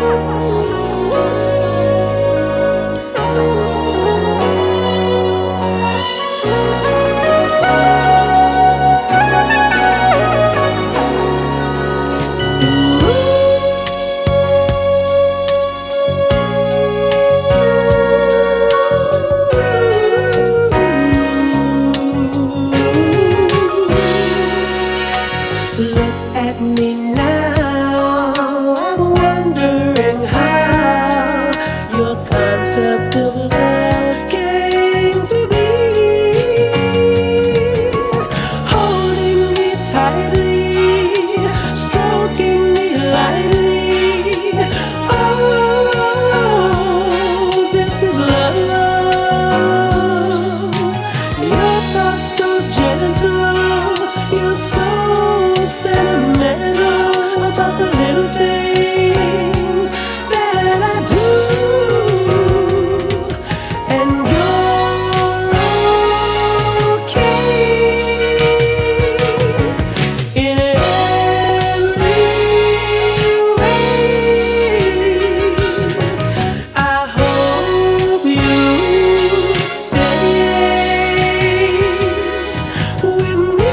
Look at me now, I'm wondering how your concept of love came to be. Holding me tightly, stroking me lightly. Oh, this is love. Your thoughts so gentle, you're so sentimental about the little things that I do, and you're okay in every way. I hope you stay with me.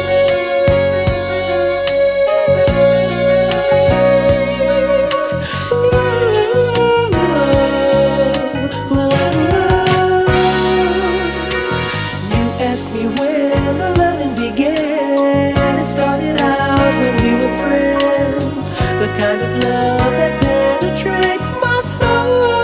Ask me when the loving began. It started out when we were friends, the kind of love that penetrates my soul.